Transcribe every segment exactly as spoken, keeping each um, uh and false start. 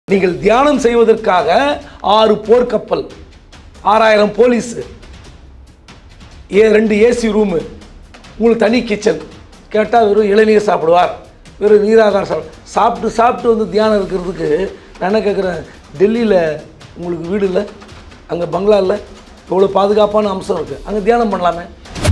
நீங்கள் தியானம் செய்வதற்காக ஆறு போர்க்கப்பல், ஆறாயிரம் போலீஸ், ஏ ரெண்டு ஏசி ரூமு, உங்களுக்கு தனி கிச்சன். கேட்டால் வெறும் இளநீர் சாப்பிடுவார், வெறும் நீராகாரம் சாப்பிடு சாப்பிட்டு சாப்பிட்டு வந்து தியானம் இருக்கிறதுக்கு நான் என்ன கேட்குறேன், டெல்லியில் உங்களுக்கு வீடு இல்லை, அங்கே பங்களா இல்லை, இவ்வளோ பாதுகாப்பான அம்சம் இருக்குது, அங்கே தியானம் பண்ணலாமே.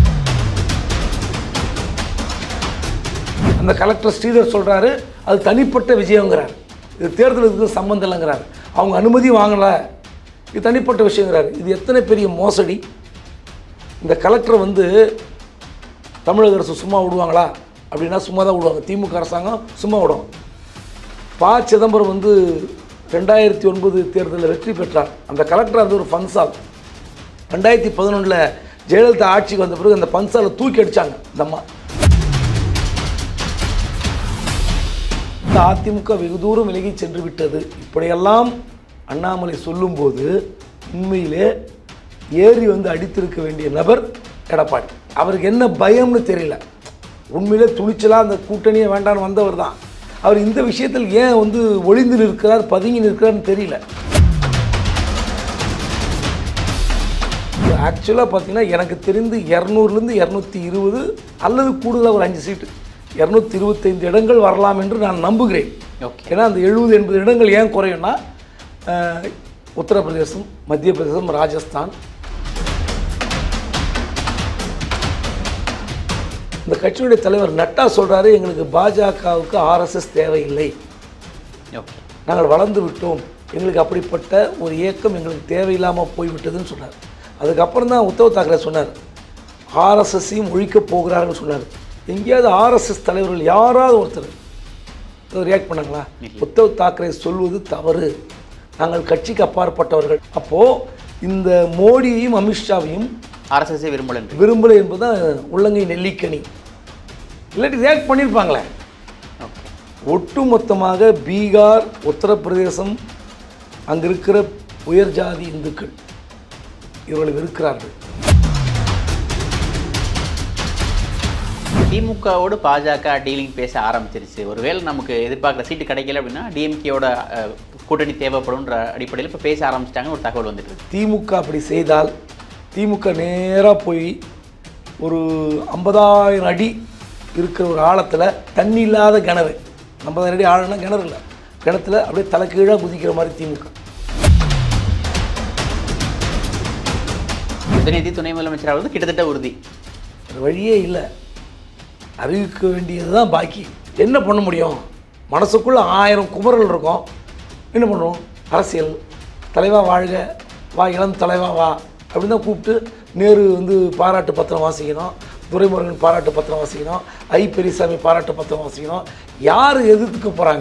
அந்த கலெக்டர் ஸ்ரீதர் சொல்கிறாரு அது தனிப்பட்ட விஷயங்கிறார், இது தேர்தலுக்கு சம்மந்தம் இல்லைங்கிறார், அவங்க அனுமதி வாங்கலை, இது தனிப்பட்ட விஷயங்கிறாரு. இது எத்தனை பெரிய மோசடி. இந்த கலெக்டரை வந்து தமிழக அரசு சும்மா விடுவாங்களா அப்படின்னா சும்மா தான் விடுவாங்க. திமுக அரசாங்கம் சும்மா விடும். ப சிதம்பரம் வந்து ரெண்டாயிரத்தி ஒன்பது தேர்தலில் வெற்றி பெற்றார். அந்த கலெக்டர் அது ஒரு ஃபன்சால். ரெண்டாயிரத்தி பதினொன்றில் ஜெயலலிதா ஆட்சிக்கு வந்த பிறகு அந்த ஃபன்சாலை தூக்கி அடித்தாங்க இந்த அம்மா. இந்த அதிமுக வெகு தூரம் விலகி சென்று விட்டது இப்படியெல்லாம் அண்ணாமலை சொல்லும்போது உண்மையிலே ஏறி வந்து அடித்திருக்க வேண்டிய நபர் எடப்பாடி. அவருக்கு என்ன பயம்னு தெரியல. உண்மையிலே துணிச்சலாக அந்த கூட்டணியை வேண்டான்னு வந்தவர் தான். அவர் இந்த விஷயத்தில் ஏன் வந்து ஒளிந்து நிற்கிறார், பதுங்கி நிற்கிறார்னு தெரியல. ஆக்சுவலாக பார்த்தீங்கன்னா எனக்கு தெரிந்து இரநூறுலேருந்து இரநூத்தி இருபது அல்லது கூடுதலாக ஒரு அஞ்சு சீட்டு இரநூத்தி இருபத்தைந்து இடங்கள் வரலாம் என்று நான் நம்புகிறேன். ஏன்னா அந்த எழுபது எண்பது இடங்கள் ஏன் குறையும்னா உத்தரப்பிரதேசம், மத்திய பிரதேசம், ராஜஸ்தான். இந்த கட்சியுடைய தலைவர் நட்டா சொல்கிறாரு, எங்களுக்கு பாஜகவுக்கு ஆர்எஸ்எஸ் தேவையில்லை, நாங்கள் வளர்ந்து விட்டோம், எங்களுக்கு அப்படிப்பட்ட ஒரு இயக்கம் எங்களுக்கு தேவையில்லாமல் போய்விட்டதுன்னு சொன்னார். அதுக்கப்புறம் தான் உத்தவ் தாக்கரே சொன்னார் ஆர்எஸ்எஸ்ஸையும் ஒழிக்கப் போகிறார்கள் சொன்னார். எங்கேயாவது ஆர்எஸ்எஸ் தலைவர்கள் யாராவது ஒருத்தர் ரியாக்ட் பண்ணாங்களா? உத்தவ் தாக்கரே சொல்வது தவறு, நாங்கள் கட்சிக்கு அப்பாற்பட்டவர்கள். அப்போது இந்த மோடியையும் அமித்ஷாவையும் ஆர்எஸ்எஸ்ஸே விரும்பலை விரும்பலை என்பதுதான் உள்ளங்கை நெல்லிக்கனி. இல்லாட்டி ரியாக்ட் பண்ணியிருப்பாங்களே. ஒட்டுமொத்தமாக பீகார், உத்தரப்பிரதேசம், அங்கே இருக்கிற உயர் ஜாதி இந்துக்கள் இவர்களை வெறுக்கிறார்கள். திமுகவோடு பாஜக டீலிங் பேச ஆரம்பிச்சிருச்சு. ஒருவேளை நமக்கு எதிர்பார்க்குற சீட்டு கிடைக்கல அப்படின்னா டிஎம்கேயோட கூட்டணி தேவைப்படும்ன்ற அடிப்படையில் இப்போ பேச ஆரம்பிச்சிட்டாங்க ஒரு தகவல் வந்துட்டு. திமுக அப்படி செய்தால் திமுக நேராக போய் ஒரு ஐம்பதாயிரம் அடி இருக்கிற ஒரு ஆழத்தில் தண்ணி இல்லாத கிணறு, ஐம்பதாயிரம் அடி ஆழம்னா கிணறு இல்லை, கிணத்துல அப்படியே தலைக்கீழாக குதிக்கிற மாதிரி திமுக. உதயநிதி துணை முதலமைச்சராக வந்து கிட்டத்தட்ட உறுதி, வழியே இல்லை, அறிவிக்க வேண்டியது தான் பாக்கி. என்ன பண்ண முடியும்? மனசுக்குள்ளே ஆயிரம் குமரல் இருக்கும். என்ன பண்ணுவோம்? அரசியல் தலைவா வாழ்க, வா இளம் தலைவா வா அப்படின்னு தான் கூப்பிட்டு நேரு வந்து பாராட்டு பத்திரம் வாசிக்கணும், துரைமுருகன் பாராட்டு பத்திரம் வாசிக்கணும், ஐ பெரியசாமி பாராட்டு பத்திரம் வாசிக்கணும். யார் எதிர்த்துக்க போகிறாங்க?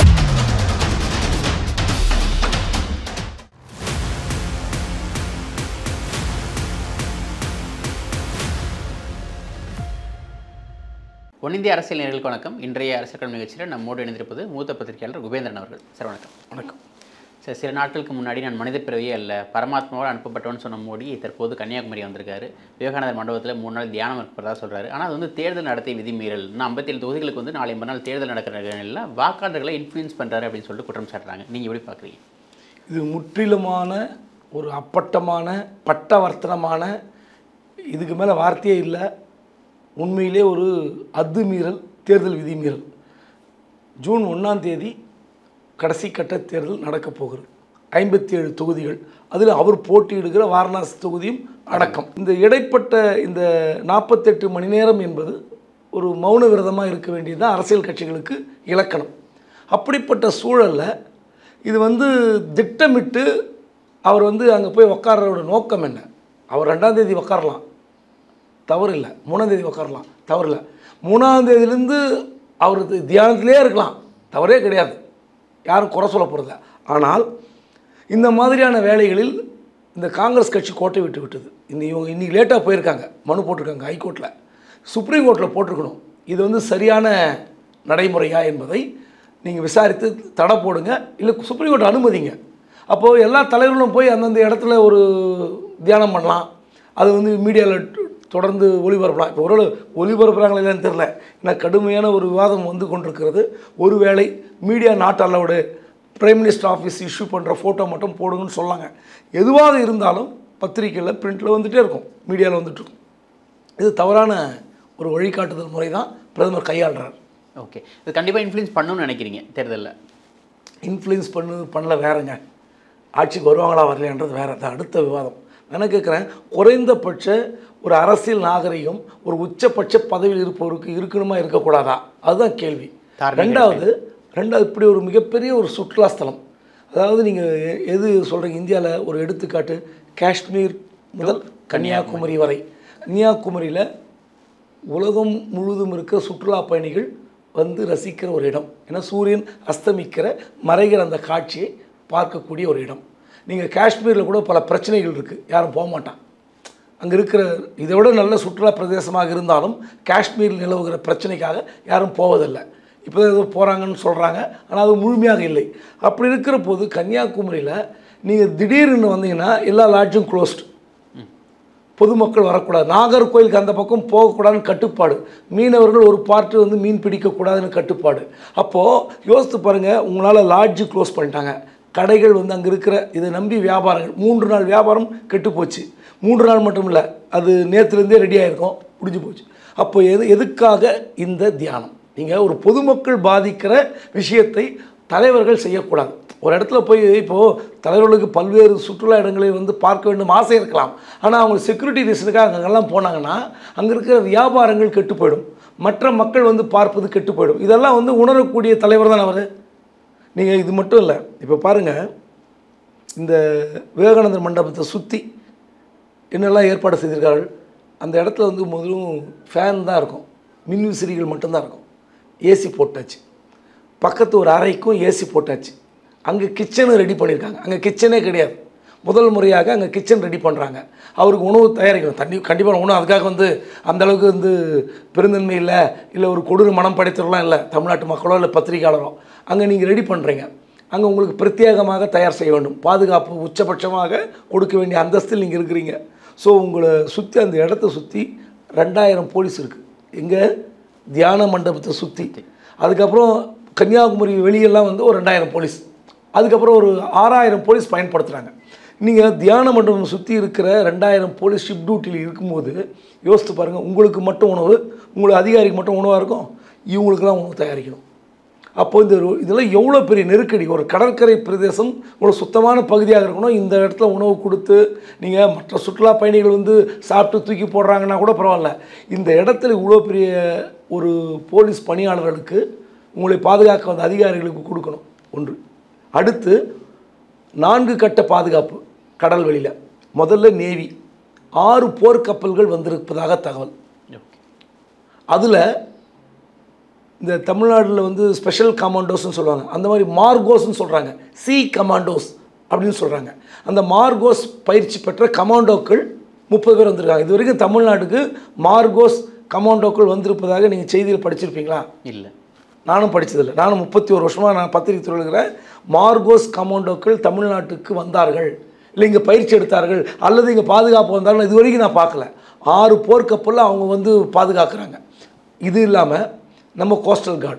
ஒன்னிந்திய அரசியல் நேயர்களுக்கு வணக்கம். இன்றைய அரசியல் களம் நிகழ்ச்சியில் நம்மோடு இணைந்திருப்பது மூத்த பத்திரிகையாளர் குபேந்திரன் அவர்கள். சார் வணக்கம். வணக்கம் சார், சில நாட்களுக்கு முன்னாடி நான் மனித பிறவியே அல்ல, பரமாத்மாவோடு அனுப்பப்பட்டவன்னு சொன்ன மோடி தற்போது கன்னியாகுமரி வந்திருக்காரு. விவேகானந்தர் மண்டபத்தில் மூணு நாள் தியானம் இருக்கிறதா சொல்கிறாரு. ஆனால் அது வந்து தேர்தல் நடத்தை விதிமீறல். இன்னும் ஐம்பத்தி ஏழு தொகுதிகளுக்கு வந்து நாளை மறுநாள் தேர்தல் நடக்கிற நிலையில் வாக்காளர்களை இன்ஃப்ளூயன்ஸ் பண்ணுறாரு அப்படின்னு சொல்லிட்டு குற்றம் சாட்டுறாங்க. நீங்கள் எப்படி பார்க்குறீங்க? இது முற்றிலுமான ஒரு அப்பட்டமான பட்டவர்த்தனமான, இதுக்கு மேலே வார்த்தையே இல்லை, உண்மையிலே ஒரு அத்துமீறல், தேர்தல் விதிமீறல். ஜூன் ஒன்றாம் தேதி கடைசி கட்ட தேர்தல் நடக்கப் போகிறது. ஐம்பத்தி ஏழு தொகுதிகள், அதில் அவர் போட்டியிடுகிற வாரணாசி தொகுதியும் அடக்கம். இந்த இடைப்பட்ட இந்த நாற்பத்தெட்டு மணி நேரம் என்பது ஒரு மௌன விரதமாக இருக்க வேண்டியது தான் அரசியல் கட்சிகளுக்கு இலக்கணம். அப்படிப்பட்ட சூழலில் இது வந்து திட்டமிட்டு அவர் வந்து அங்கே போய் உக்காரோட நோக்கம் என்ன? அவர் ரெண்டாம் தேதி உக்காரலாம், தவறு இல்லை. மூணாம் தேதி உக்காரலாம், தவறு இல்லை. மூணாம் தேதியிலேருந்து அவர் தியானத்திலே இருக்கலாம், தவறே கிடையாது, யாரும் குறை சொல்ல போகிறதில்ல. ஆனால் இந்த மாதிரியான வேலைகளில் இந்த காங்கிரஸ் கட்சி கோட்டை விட்டு விட்டது. இந்த இவங்க இன்றைக்கி லேட்டாக போயிருக்காங்க, மனு போட்டிருக்காங்க ஹைகோர்ட்டில், சுப்ரீம் கோர்ட்டில் போட்டிருக்கணும். இது வந்து சரியான நடைமுறையா என்பதை நீங்கள் விசாரித்து தடை போடுங்க, இல்லை சுப்ரீம் கோர்ட் அனுமதிங்க. அப்போது எல்லா தலைவர்களும் போய் அந்தந்த இடத்துல ஒரு தியானம் பண்ணலாம், அது வந்து மீடியாவில் தொடர்ந்து ஒளிபரப்பலாம். இப்போ ஒரு ஒளிபரப்புறாங்களா இல்லைன்னு தெரில, ஏன்னா கடுமையான ஒரு விவாதம் வந்து கொண்டிருக்கிறது. ஒருவேளை media not allowed, prime minister office issue பண்ணுற ஃபோட்டோ மட்டும் போடுங்கன்னு சொல்லாங்க. எதுவாக இருந்தாலும் பத்திரிக்கையில் பிரிண்டில் வந்துகிட்டே இருக்கும், மீடியாவில் வந்துட்டுருக்கும். இது தவறான ஒரு வழிகாட்டுதல் முறை தான் பிரதமர் கையாளுறார். ஓகே, இது கண்டிப்பாக இன்ஃப்ளூயன்ஸ் பண்ணணும்னு நினைக்கிறீங்க தேர்தலில்? இன்ஃப்ளூயன்ஸ் பண்ணு பண்ணல வேறங்க, ஆட்சிக்கு வருவாங்களா வரலையான்றது வேறு, அது அடுத்த விவாதம். நான் கேட்குறேன், குறைந்தபட்ச ஒரு அரசியல் நாகரிகம் ஒரு உச்சபட்ச பதவியில் இருப்பவருக்கு இருக்கணுமா இருக்கக்கூடாதா, அதுதான் கேள்வி. ரெண்டாவது ரெண்டாவது இப்படி ஒரு மிகப்பெரிய ஒரு சுற்றுலாஸ்தலம், அதாவது நீங்கள் எது சொல்கிறீங்க, இந்தியாவில் ஒரு எடுத்துக்காட்டு காஷ்மீர் முதல் கன்னியாகுமரி வரை, கன்னியாகுமரியில் உலகம் முழுவதும் இருக்கிற சுற்றுலா பயணிகள் வந்து ரசிக்கிற ஒரு இடம். ஏன்னா சூரியன் அஸ்தமிக்கிற மறைகிற அந்த காட்சியை பார்க்கக்கூடிய ஒரு இடம். நீங்கள் காஷ்மீரில் கூட பல பிரச்சனைகள் இருக்குது, யாரும் போக மாட்டான். அங்கே இருக்கிற இதை விட நல்ல சுற்றுலா பிரதேசமாக இருந்தாலும் காஷ்மீரில் நிலவுகிற பிரச்சனைக்காக யாரும் போவதில்லை. இப்போ ஏதோ போகிறாங்கன்னு சொல்கிறாங்க, ஆனால் அது முழுமையாக இல்லை. அப்படி இருக்கிற போது கன்னியாகுமரியில் நீங்கள் திடீர்னு வந்தீங்கன்னா எல்லா லாட்ஜும் க்ளோஸ்டு, பொதுமக்கள் வரக்கூடாது. நாகர்கோயிலுக்கு அந்த பக்கம் போகக்கூடாதுன்னு கட்டுப்பாடு, மீனவர்கள் ஒரு பார்ட்டு வந்து மீன் பிடிக்கக்கூடாதுன்னு கட்டுப்பாடு. அப்போது யோசித்து பாருங்கள், உங்களால் லாட்ஜு க்ளோஸ் பண்ணிட்டாங்க, கடைகள் வந்து அங்கே இருக்கிற இதை நம்பி வியாபாரங்கள், மூன்று நாள் வியாபாரம் கெட்டு போச்சு. மூன்று நாள் மட்டும் இல்லை, அது நேற்றுலேருந்தே ரெடி ஆகிருக்கும், முடிஞ்சு போச்சு. அப்போ எது எதுக்காக இந்த தியானம்? நீங்கள் ஒரு பொதுமக்கள் பாதிக்கிற விஷயத்தை தலைவர்கள் செய்யக்கூடாது. ஒரு இடத்துல போய் இப்போது தலைவர்களுக்கு பல்வேறு சுற்றுலா இடங்களை வந்து பார்க்க வேண்டும் ஆசை இருக்கலாம், ஆனால் அவங்க செக்யூரிட்டி ரீசனுக்காக அங்கெல்லாம் போனாங்கன்னா அங்கே இருக்கிற வியாபாரங்கள் கெட்டு போயிடும், மற்ற மக்கள் வந்து பார்ப்பது கெட்டு போயிடும். இதெல்லாம் வந்து உணரக்கூடிய தலைவர் தான் அவர். நீங்கள் இது மட்டும் இல்லை, இப்போ பாருங்கள், இந்த விவேகானந்தர் மண்டபத்தை சுற்றி என்னெல்லாம் ஏற்பாடு செய்திருக்கார்கள். அந்த இடத்துல வந்து முதலும் ஃபேன் தான் இருக்கும், மின்விசிறிகள் மட்டும்தான் இருக்கும். ஏசி போட்டாச்சு, பக்கத்து ஒரு அறைக்கும் ஏசி போட்டாச்சு. அங்கே கிச்சனும் ரெடி பண்ணியிருக்காங்க, அங்கே கிச்சனே கிடையாது. முதல் முறையாக அங்கே கிச்சன் ரெடி பண்ணுறாங்க. அவருக்கு உணவு தயாரிக்கணும், தண்ணி கண்டிப்பாக உணவு. அதுக்காக வந்து அந்தளவுக்கு வந்து பெருந்தன்மை இல்லை, இல்லை ஒரு கொடூர மனம் படைத்தவர்களாம் இல்லை தமிழ்நாட்டு மக்களோ இல்லை பத்திரிகையாளரோ. அங்கே நீங்கள் ரெடி பண்ணுறீங்க, அங்கே உங்களுக்கு பிரத்யேகமாக தயார் செய்ய வேண்டும், பாதுகாப்பு உச்சபட்சமாக கொடுக்க வேண்டிய அந்தஸ்தில் நீங்கள் இருக்கிறீங்க. ஸோ உங்களை சுற்றி அந்த இடத்த சுற்றி ரெண்டாயிரம் போலீஸ் இருக்குது, எங்கே தியான மண்டபத்தை சுற்றி. அதுக்கப்புறம் கன்னியாகுமரி வெளியெல்லாம் வந்து ஒரு ரெண்டாயிரம் போலீஸ், அதுக்கப்புறம் ஒரு ஆறாயிரம் போலீஸ் பயன்படுத்துகிறாங்க. நீங்கள் தியான மண்டபம் சுற்றி இருக்கிற ரெண்டாயிரம் போலீஸ் ஷிப் டியூட்டியில் இருக்கும்போது யோசித்து பாருங்கள், உங்களுக்கு மட்டும் உணவு, உங்களுக்கு அதிகாரிக்கு மட்டும் உணவாக இருக்கும், இவங்களுக்கெல்லாம் உணவு தயாரிக்கணும். அப்போ இந்த இதெல்லாம் எவ்வளோ பெரிய நெருக்கடி. ஒரு கடற்கரை பிரதேசம் இவ்வளோ சுத்தமான பகுதியாக இருக்கணும், இந்த இடத்துல உணவு கொடுத்து நீங்கள் மற்ற சுற்றுலா பயணிகள் வந்து சாப்பிட்டு தூக்கி போடுறாங்கன்னா கூட பரவாயில்ல, இந்த இடத்துல இவ்வளோ பெரிய ஒரு போலீஸ் பணியாளர்களுக்கு உங்களை பாதுகாக்க வந்த அதிகாரிகளுக்கு கொடுக்கணும் ஒன்று. அடுத்து நான்கு கட்ட பாதுகாப்பு கடல் வெளியில். முதல்ல நேவி, ஆறு போர்க்கப்பல்கள் வந்திருப்பதாக தகவல். அதில் இந்த தமிழ்நாட்டில் வந்து ஸ்பெஷல் கமாண்டோஸ்ன்னு சொல்லுவாங்க, அந்த மாதிரி மார்கோஸ்ன்னு சொல்கிறாங்க, சி கமாண்டோஸ் அப்படின்னு சொல்கிறாங்க. அந்த மார்கோஸ் பயிற்சி பெற்ற கமாண்டோக்கள் முப்பது பேர் வந்திருக்காங்க. இது வரைக்கும் தமிழ்நாட்டுக்கு மார்கோஸ் கமாண்டோக்கள் வந்திருப்பதாக நீங்கள் செய்தியில் படிச்சிருப்பீங்களா? இல்லை, நானும் படித்ததில்லை. நானும் முப்பத்தி ஒரு வருஷமாக நான் பத்திரிகை துறையில் மார்கோஸ் கமாண்டோக்கள் தமிழ்நாட்டுக்கு வந்தார்கள், இல்லை இங்கே பயிற்சி எடுத்தார்கள், அல்லது இங்கே பாதுகாப்பு வந்தார்கள், இது வரைக்கும் நான் பார்க்கல. ஆறு போர்க்கப்பலில் அவங்க வந்து பாதுகாக்கிறாங்க. இது இல்லாமல் நம்ம coastal guard,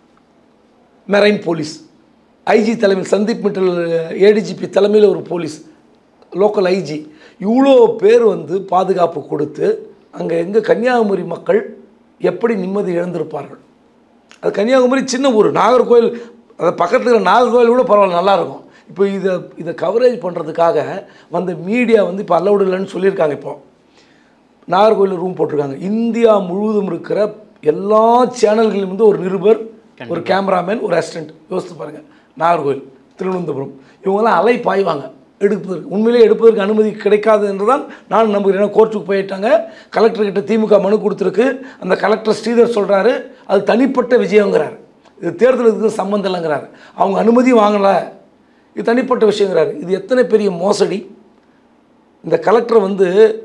marine police, IG தலைமையில் சந்தீப் மிட்டல் ஏடிஜிபி தலைமையில் ஒரு போலீஸ், லோக்கல் ஐஜி, இவ்வளோ பேர் வந்து பாதுகாப்பு கொடுத்து அங்கே எங்கே கன்னியாகுமரி மக்கள் எப்படி நிம்மதி இழந்திருப்பார்கள். அது கன்னியாகுமரி சின்ன ஊர், நாகர்கோவில் அது பக்கத்தில் இருக்கிற நாகர்கோவில் கூட பரவாயில்ல, நல்லாயிருக்கும். இப்போ இதை இதை கவரேஜ் பண்ணுறதுக்காக வந்த மீடியா வந்து இப்போ அலௌடு இல்லைன்னு சொல்லியிருக்காங்க. இப்போ நாகர்கோவில் ரூம் போட்டிருக்காங்க. இந்தியா முழுவதும் இருக்கிற எல்லா சேனல்களிலும் வந்து ஒரு நிருபர், ஒரு கேமராமேன், ஒரு அசிஸ்டண்ட். யோசித்து பாருங்கள், நாகர்கோவில், திருவனந்தபுரம், இவங்கெல்லாம் அலை பாய்வாங்க எடுப்பதற்கு. உண்மையிலே எடுப்பதற்கு அனுமதி கிடைக்காது என்று தான் நான் நம்புகிறேன். ஏன்னா கோர்ட்டுக்கு போயிட்டாங்க, கலெக்டர்கிட்ட திமுக மனு கொடுத்துருக்கு. அந்த கலெக்டர் ஸ்ரீதர் சொல்கிறாரு அது தனிப்பட்ட விஜயங்கிறார், இது தேர்தலுக்கு சம்மந்தம் இல்லைங்கிறாரு. அவங்க அனுமதி வாங்கலை, இது தனிப்பட்ட விஷயங்கிறாரு. இது எத்தனை பெரிய மோசடி. இந்த கலெக்டரை வந்து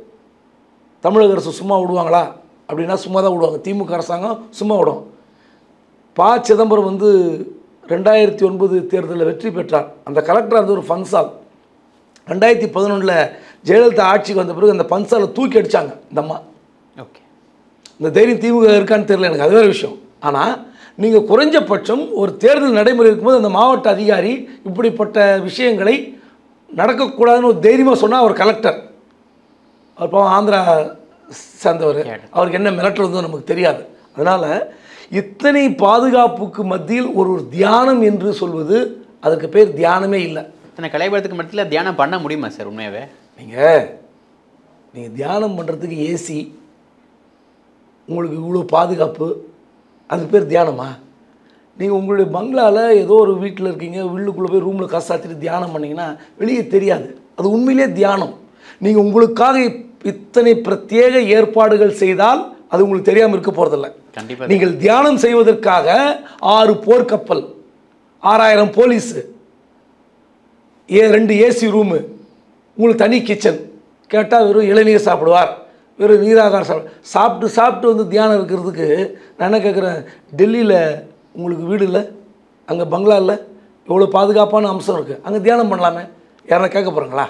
தமிழக அரசு சும்மா விடுவாங்களா அப்படின்னா சும்மா தான் விடுவாங்க. திமுக அரசாங்கம் சும்மா விடும். ப சிதம்பரம் வந்து ரெண்டாயிரத்தி ஒன்பது தேர்தலில் வெற்றி பெற்றார். அந்த கலெக்டர் அந்த ஒரு ஃபன்சால். ரெண்டாயிரத்தி பதினொன்றில் ஜெயலலிதா ஆட்சிக்கு வந்த பிறகு அந்த பன்சாலை தூக்கி அடித்தாங்க இந்த அம்மா. ஓகே, இந்த தைரியம் திமுக இருக்கான்னு தெரியல எனக்கு, அது வேறு விஷயம். ஆனால் நீங்கள் குறைஞ்சபட்சம் ஒரு தேர்தல் நடைமுறை இருக்கும்போது அந்த மாவட்ட அதிகாரி இப்படிப்பட்ட விஷயங்களை நடக்கக்கூடாதுன்னு ஒரு தைரியமாக சொன்னால் அவர் கலெக்டர், அவர் பாவம் ஆந்திரா சேர்ந்தவர், அவருக்கு என்ன மிரட்டல் வந்தோ நமக்கு தெரியாது. அதனால் இத்தனை பாதுகாப்புக்கு மத்தியில் ஒரு ஒரு தியானம் என்று சொல்வது அதுக்கு பேர் தியானமே இல்லை. இத்தனை கலைபுரத்துக்கு மத்தியில் தியானம் பண்ண முடியுமா சார்? உண்மையாகவே நீங்கள் நீங்கள் தியானம் பண்ணுறதுக்கு ஏசி, உங்களுக்கு இவ்வளோ பாதுகாப்பு, அதுக்கு பேர் தியானமா? நீங்கள் உங்களுடைய பங்களாவில் ஏதோ ஒரு வீட்டில் இருக்கீங்க, வீட்டுக்குள்ளே போய் ரூமில் கசாத்திட்டு தியானம் பண்ணிங்கன்னா வெளியே தெரியாது. அது உண்மையிலே தியானம். நீங்கள் உங்களுக்காக இத்தனை பிரத்யேக ஏற்பாடுகள் செய்தால் அது உங்களுக்கு தெரியாமல் இருக்க போகிறதில்ல. கண்டிப்பாக நீங்கள் தியானம் செய்வதற்காக ஆறு போர்க்கப்பல், ஆறாயிரம் போலீஸு, ஏ ரெண்டு ஏசி ரூமு, உங்களுக்கு தனி கிச்சன், கேட்டால் வெறும் இளநீர் சாப்பிடுவார், வெறும் நீராகாரம் சாப்பிடு சாப்பிட்டு சாப்பிட்டு வந்து தியானம் இருக்கிறதுக்கு நான் என்ன கேட்குறேன், டெல்லியில் உங்களுக்கு வீடு இல்லை, அங்கே பங்களா இல்லை, எவ்வளோ பாதுகாப்பான அம்சம் இருக்குது, அங்கே தியானம் பண்ணலாமே, யாரா கேட்க போகிறாங்களா?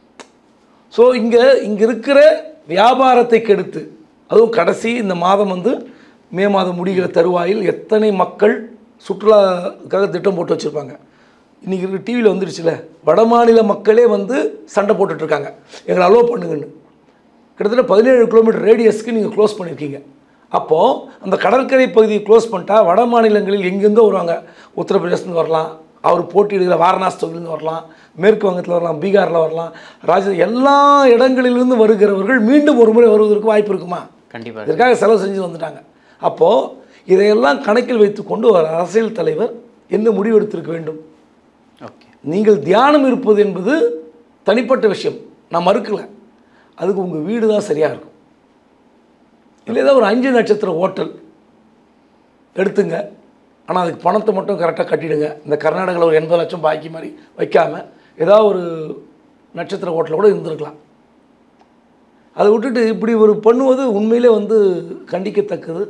ஸோ இங்கே இங்கே இருக்கிற வியாபாரத்தை கெடுத்து, அதுவும் கடைசி இந்த மாதம் வந்து மே மாதம் முடிகிற தருவாயில் எத்தனை மக்கள் சுற்றுலாக்காக திட்டம் போட்டு வச்சுருப்பாங்க. இன்றைக்கி இருக்கிற டிவியில் வந்துடுச்சுல, வடமாநில மக்களே வந்து சண்டை போட்டுட்ருக்காங்க, எங்களை அலோவ் பண்ணுங்கன்னு. கிட்டத்தட்ட பதினேழு கிலோமீட்டர் ரேடியஸ்க்கு நீங்கள் க்ளோஸ் பண்ணியிருக்கீங்க. அப்போது அந்த கடற்கரை பகுதியை க்ளோஸ் பண்ணிட்டா வட மாநிலங்களில் எங்கேருந்தோ வருவாங்க, உத்தரப்பிரதேசத்துலேருந்து வரலாம், அவர் போட்டியிடுகிற வாரணாசி தொகுதியிலேருந்து வரலாம், மேற்கு வங்கத்தில் வரலாம், பீகாரில் வரலாம், ராஜ எல்லா இடங்களிலிருந்து வருகிறவர்கள் மீண்டும் ஒரு முறை வருவதற்கு வாய்ப்பு இருக்குமா? கண்டிப்பாக. இதற்காக செலவு செஞ்சு வந்துட்டாங்க. அப்போது இதையெல்லாம் கணக்கில் வைத்துக்கொண்டு ஒரு அரசியல் தலைவர் என்ன முடிவு எடுத்திருக்க வேண்டும்? ஓகே, நீங்கள் தியானம் இருப்பது என்பது தனிப்பட்ட விஷயம், நான் மறுக்கலை. அதுக்கு உங்கள் வீடு தான் சரியாக இருக்கும். இல்லை ஏதாவது ஒரு அஞ்சு நட்சத்திர ஹோட்டல் எடுத்துங்க, ஆனால் அதுக்கு பணத்தை மட்டும் கரெக்டாக கட்டிடுங்க. இந்த கர்நாடகாவில் ஒரு எண்பது லட்சம் பாக்கி மாதிரி வைக்காமல் ஏதாவது ஒரு நட்சத்திர ஹோட்டலில் கூட இருந்திருக்கலாம். அதை விட்டுட்டு இப்படி ஒரு பண்ணுவது உண்மையிலே வந்து கண்டிக்கத்தக்கது.